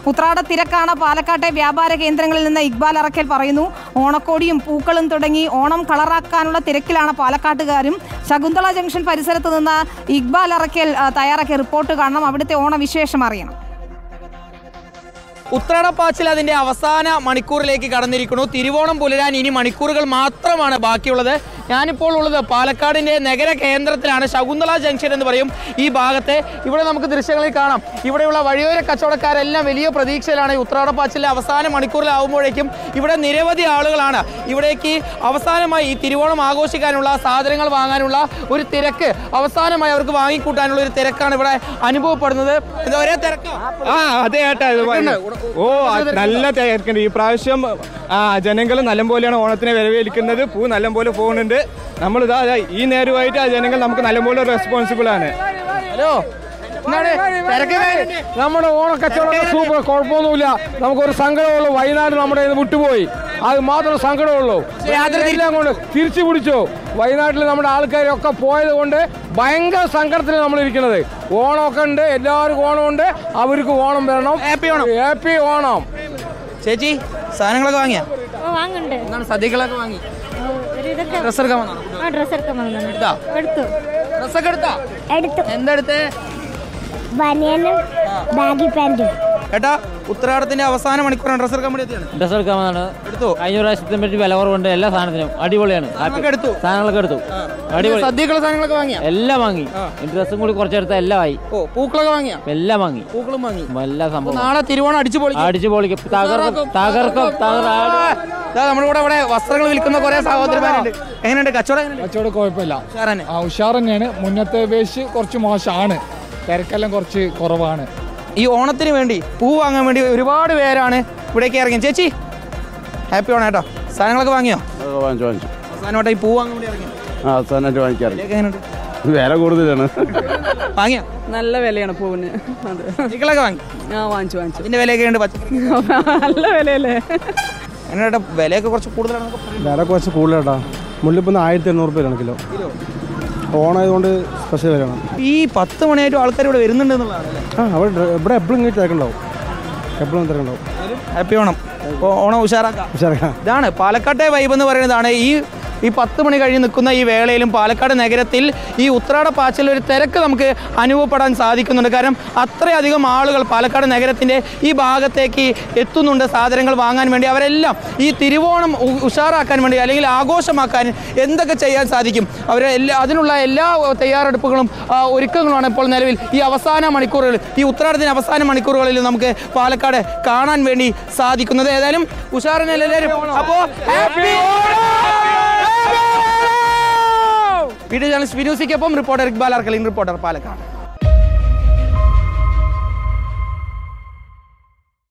ഉത്രാട തിരക്കാണ് പാലക്കാട്ടെ വ്യാപാര കേന്ദ്രങ്ങളിൽ നിന്ന് ഇക്ബാൽ അറക്കൽ പറയുന്നു. ഓണക്കോടിയും പൂക്കളും തുടങ്ങി ഓണം കളറാക്കാനുള്ള തിരക്കിലാണ് പാലക്കാട്ടുകാരും. ശകുന്തള ജംഗ്ഷൻ പരിസരത്ത് നിന്ന് ഇക്ബാൽ അറക്കൽ തയ്യാറാക്കിയ റിപ്പോർട്ട് കാണണം. അവിടുത്തെ ഓണവിശേഷം അറിയണം. ഉത്രാടപ്പാച്ചിൽ അതിൻ്റെ അവസാന മണിക്കൂറിലേക്ക് കടന്നിരിക്കുന്നു. തിരുവോണം പുലരാൻ ഇനി മണിക്കൂറുകൾ മാത്രമാണ് ബാക്കിയുള്ളത്. ഞാനിപ്പോൾ ഉള്ളത് പാലക്കാടിൻ്റെ നഗര കേന്ദ്രത്തിലാണ്. ശകുന്തള ജംഗ്ഷൻ എന്ന് പറയും ഈ ഭാഗത്തെ. ഇവിടെ നമുക്ക് ദൃശ്യങ്ങളിൽ കാണാം. ഇവിടെയുള്ള വഴിയോര കച്ചവടക്കാരെല്ലാം വലിയ പ്രതീക്ഷയിലാണ്. ഉത്രാടപ്പാച്ചിലെ അവസാന മണിക്കൂറിലാവുമ്പോഴേക്കും ഇവിടെ നിരവധി ആളുകളാണ് ഇവിടേക്ക് അവസാനമായി ഈ തിരുവോണം ആഘോഷിക്കാനുള്ള സാധനങ്ങൾ വാങ്ങാനുള്ള ഒരു തിരക്ക്, അവസാനമായി അവർക്ക് വാങ്ങിക്കൂട്ടാനുള്ള ഒരു തിരക്കാണ് ഇവിടെ അനുഭവപ്പെടുന്നത്. ഒരേ തിരക്കാണ്. നല്ല തിരക്കുണ്ട് ഈ പ്രാവശ്യം. ജനങ്ങൾ നല്ലപോലെയാണ് ഓണത്തിനെ വരവേൽക്കുന്നത്. പൂ നല്ലപോലെ പോകുന്നുണ്ട്. നമ്മളിതാ ഈ നേരമായിട്ട് ജനങ്ങൾ നമുക്ക് നല്ലപോലെ റെസ്പോൺസിബിൾ ആണ്. ഹലോ, നമ്മുടെ ഓണക്കച്ചവടം സൂപ്പർ, കുഴപ്പമൊന്നുമില്ല. നമുക്കൊരു സങ്കടമുള്ളൂ, വയനാട് നമ്മുടെ വിട്ടുപോയി, അത് മാത്രം സങ്കടമുള്ളൂ. എല്ലാം കൊണ്ട് തിരിച്ചു പിടിച്ചു. വയനാട്ടിൽ നമ്മുടെ ആൾക്കാരൊക്കെ പോയത് കൊണ്ട് ഭയങ്കര സങ്കടത്തിൽ നമ്മൾ ഇരിക്കുന്നത്. ഓണമൊക്കെ ഉണ്ട്, എല്ലാവർക്കും ഓണമുണ്ട്, അവർക്ക് ഓണം വരണം. Happy Onam, happy Onam. ചേച്ചി, സാധനങ്ങളൊക്കെ വാങ്ങിയാ? സദ്യകളൊക്കെ വാങ്ങി? എന്തെടുത്തേ? ഏട്ടാ, ഉത്രാടത്തിന്റെ അവസാന മണിക്കൂറാണ്. ഡ്രസ് എടുക്കാൻ വേണ്ടി ഡ്രസ് എടുക്കാമെന്നാണ്. എടുത്തു. കഴിഞ്ഞ പ്രാവശ്യത്തെ പറ്റി വില കുറവുണ്ട്. എല്ലാ സാധനത്തിനും അടിപൊളിയാണ്. സാധനങ്ങളൊക്കെ എടുത്തു. അടിപൊളി. സദ്യക്കുള്ള സാധനങ്ങളൊക്കെ വാങ്ങിയാ? എല്ലാം വാങ്ങി. ഡ്രസ്സും കൂടി കുറച്ചെടുത്ത എല്ലാം ആയി. പൂക്കളൊക്കെ വാങ്ങിയാ? എല്ലാം വാങ്ങി. പൂക്കളും വാങ്ങി. എല്ലാ സംഭവം. നാളെ തിരുവോണം അടിച്ചു പൊളിക്കും. നമ്മളിവിടെ ഇവിടെ വസ്ത്രങ്ങൾ വിൽക്കുന്ന കുറെ സഹോദരന്മാരുണ്ട്. എങ്ങനെയുണ്ട് കച്ചവടം? കച്ചവടം കുഴപ്പമില്ല, ഉഷാർ തന്നെയാണ്. മുന്നത്തെ അപേക്ഷിച്ച് കുറച്ച് മോശമാണ്. തിരക്കെല്ലാം കുറച്ച് കുറവാണ്. ഈ ഓണത്തിന് വേണ്ടി പൂ വാങ്ങാൻ വേണ്ടി ഒരുപാട് പേരാണ് ഇവിടേക്ക് ഇറങ്ങി. ചേച്ചി, ഹാപ്പി ഓണം കേട്ടോ. സാധനങ്ങളൊക്കെ വാങ്ങിയോ? വാങ്ങിച്ചു. അവസാനമായിട്ട് ഈ പൂ വാങ്ങാൻ വേണ്ടി ഇറങ്ങി. വാങ്ങിക്കാറുണ്ട്. വില കൂടുതലാണ്. വാങ്ങിയോ? നല്ല വിലയാണ് പൂവിന്. സദ്യകളൊക്കെ വാങ്ങി? വാങ്ങിച്ചു. ഇതിന്റെ വിലയൊക്കെ ഉണ്ട്. പച്ചക്കറി നല്ല വിലയല്ലേ? എങ്ങനെയാ വിലയൊക്കെ കുറച്ച് കൂടുതലാണ്? വില കുറച്ച് കൂടുതലാട്ടാ. മുല്ലപ്പൂ 1800 രൂപയാണ് കിലോ. ഓണായതുകൊണ്ട് സ്പെഷ്യൽ വിലയാണ്. ഈ 10 മണിയായിട്ടും ആൾക്കാർ ഇവിടെ വരുന്നുണ്ട് എന്നുള്ളതാണ്. ഇവിടെ എപ്പോഴും തിരക്കുണ്ടാവും, എപ്പോഴും തിരക്കുണ്ടാവും. ഹാപ്പി ഓണം. ഓണം ഉഷാറാക്കാം. ഇതാണ് പാലക്കാട്ടെ വൈബ് എന്ന് പറയുന്നതാണ്. ഈ 10 മണി കഴിഞ്ഞ് നിൽക്കുന്ന ഈ വേളയിലും പാലക്കാട് നഗരത്തിൽ ഈ ഉത്രാടപ്പാച്ചിൽ ഒരു തിരക്ക് നമുക്ക് അനുഭവപ്പെടാൻ സാധിക്കുന്നുണ്ട്. കാരണം അത്രയധികം ആളുകൾ പാലക്കാട് നഗരത്തിൻ്റെ ഈ ഭാഗത്തേക്ക് എത്തുന്നുണ്ട് സാധനങ്ങൾ വാങ്ങാൻ വേണ്ടി. അവരെല്ലാം ഈ തിരുവോണം ഉഷാറാക്കാൻ വേണ്ടി അല്ലെങ്കിൽ ആഘോഷമാക്കാൻ എന്തൊക്കെ ചെയ്യാൻ സാധിക്കും അതിനുള്ള എല്ലാ തയ്യാറെടുപ്പുകളും ഒരുക്കങ്ങളുമാണ് ഇപ്പോൾ നിലവിൽ ഈ അവസാന മണിക്കൂറുകൾ, ഈ ഉത്രാടത്തിന് അവസാന മണിക്കൂറുകളിൽ നമുക്ക് പാലക്കാട് കാണാൻ വേണ്ടി സാധിക്കുന്നത്. ഏതായാലും ഉഷാറിനെല്ലാവരും. അപ്പോൾ ഹാപ്പി വീഡിയോ ജേർണലിസ്റ്റ് വിനൂസിക്കൊപ്പം റിപ്പോർട്ടർ ഇക്ബാൽ അർക്കൽ, റിപ്പോർട്ടർ പാലക്കാട്.